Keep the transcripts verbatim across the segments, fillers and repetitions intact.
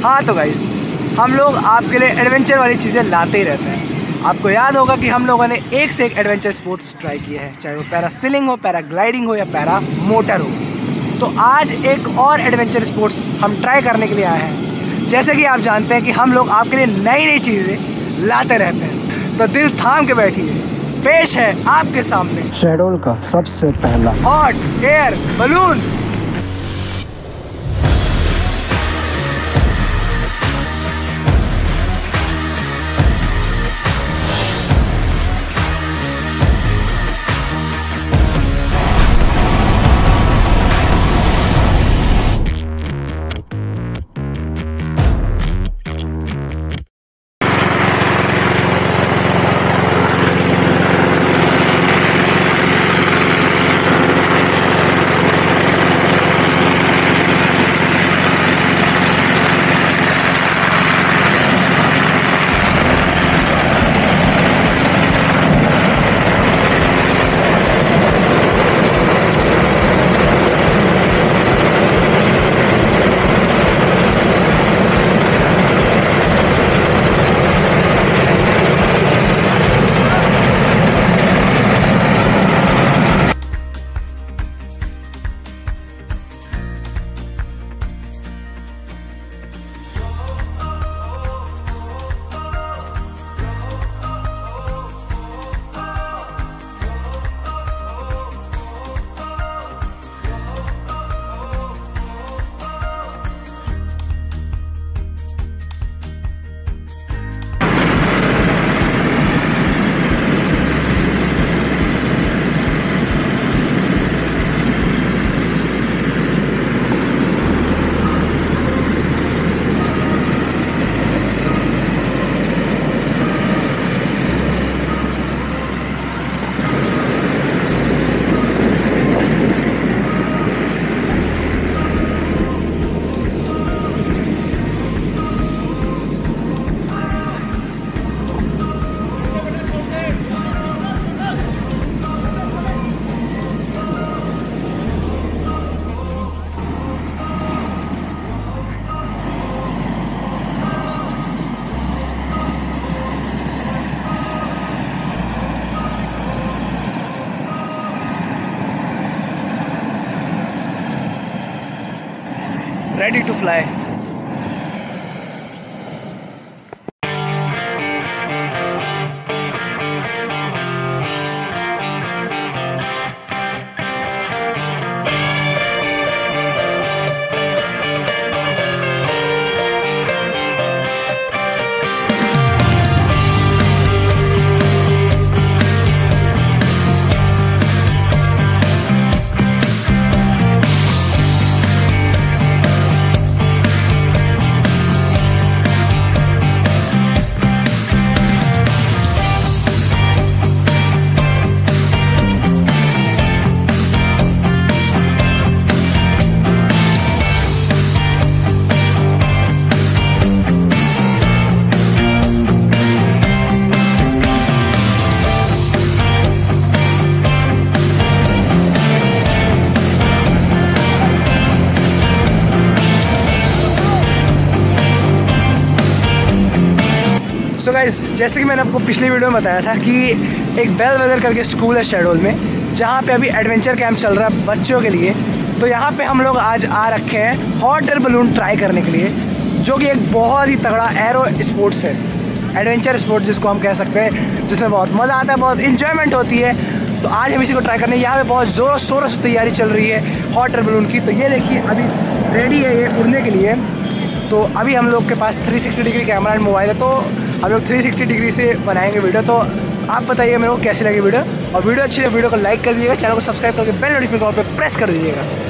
हाँ तो गाइस, हम लोग आपके लिए एडवेंचर वाली चीज़ें लाते ही रहते हैं। आपको याद होगा कि हम लोगों ने एक से एक एडवेंचर स्पोर्ट्स ट्राई किए हैं, चाहे वो पैरासीलिंग हो, पैराग्लाइडिंग हो या पैरा मोटर हो। तो आज एक और एडवेंचर स्पोर्ट्स हम ट्राई करने के लिए आए हैं। जैसे कि आप जानते हैं कि हम लोग आपके लिए नई नई चीज़ें लाते रहते हैं, तो दिल थाम के बैठिए। पेश है आपके सामने शहडोल का सबसे पहला hot air balloon. Ready to fly. So guys, जैसे कि मैंने आपको पिछली वीडियो में बताया था कि एक बेलवेदर करके स्कूल है शहडोल में, जहाँ पे अभी एडवेंचर कैंप चल रहा है बच्चों के लिए। तो यहाँ पे हम लोग आज आ रखे हैं हॉट एयर बलून ट्राई करने के लिए, जो कि एक बहुत ही तगड़ा एरो स्पोर्ट्स है, एडवेंचर स्पोर्ट्स जिसको हम कह सकते हैं, जिसमें बहुत मज़ा आता है, बहुत इंजॉयमेंट होती है। तो आज हम इसी को ट्राई करने यहाँ पे बहुत ज़ोर शोरों से तैयारी चल रही है हॉट एयर बलून की। तो ये देखिए अभी रेडी है ये उड़ने के लिए। तो अभी हम लोग के पास three sixty degree camera and mobile है, तो हम लोग थ्री सिक्सटी डिग्री से बनाएंगे वीडियो। तो आप बताइए मेरे को कैसी लगी वीडियो, और वीडियो अच्छी है वीडियो को लाइक कर दीजिएगा, चैनल को सब्सक्राइब करके बेल नोटिफिकेशन पे प्रेस कर दीजिएगा।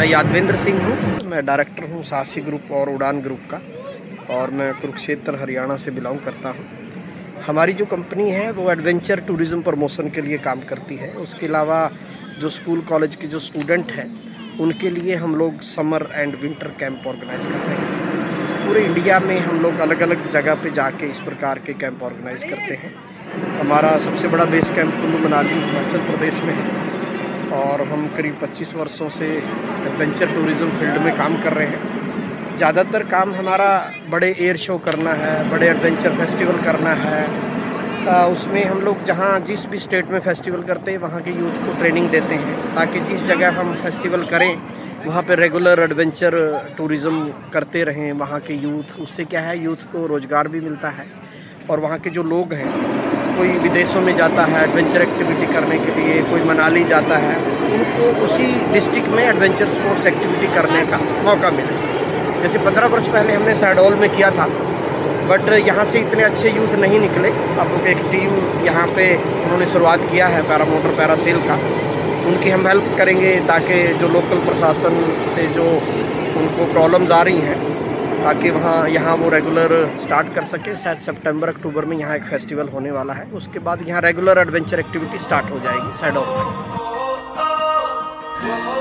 यादवेंद्र सिंह हूँ, मैं डायरेक्टर हूँ साहसी ग्रुप और उड़ान ग्रुप का, और मैं कुरुक्षेत्र हरियाणा से बिलोंग करता हूँ। हमारी जो कंपनी है वो एडवेंचर टूरिज़्म प्रमोशन के लिए काम करती है। उसके अलावा जो स्कूल कॉलेज के जो स्टूडेंट हैं उनके लिए हम लोग summer and winter camp organise कर रहे हैं। पूरे इंडिया में हम लोग अलग अलग जगह पे जाके इस प्रकार के कैंप ऑर्गेनाइज़ करते हैं। हमारा सबसे बड़ा बेस कैंप कुल्लू मनाली हिमाचल प्रदेश में है और हम करीब पच्चीस वर्षों से एडवेंचर टूरिज़्म फील्ड में काम कर रहे हैं। ज़्यादातर काम हमारा बड़े एयर शो करना है, बड़े एडवेंचर फेस्टिवल करना है। आ, उसमें हम लोग जहाँ जिस भी स्टेट में फेस्टिवल करते हैं वहाँ के यूथ को ट्रेनिंग देते हैं, ताकि जिस जगह हम फेस्टिवल करें वहाँ पे रेगुलर एडवेंचर टूरिज़्म करते रहें वहाँ के यूथ। उससे क्या है, यूथ को रोज़गार भी मिलता है और वहाँ के जो लोग हैं, कोई विदेशों में जाता है एडवेंचर एक्टिविटी करने के लिए, कोई मनाली जाता है, उनको उसी डिस्ट्रिक्ट में एडवेंचर स्पोर्ट्स एक्टिविटी करने का मौका मिले। जैसे पंद्रह वर्ष पहले हमने शहडोल में किया था, बट यहाँ से इतने अच्छे यूथ नहीं निकले। अब एक टीम यहाँ पे उन्होंने शुरुआत किया है पैरामोटर पैरासेल का, उनकी हम हेल्प करेंगे ताकि जो लोकल प्रशासन से जो उनको प्रॉब्लम्स आ रही हैं, ताकि वहाँ यहाँ वो रेगुलर स्टार्ट कर सके। शायद सितंबर अक्टूबर में यहाँ एक फेस्टिवल होने वाला है, उसके बाद यहाँ रेगुलर एडवेंचर एक्टिविटी स्टार्ट हो जाएगी शहडोल में।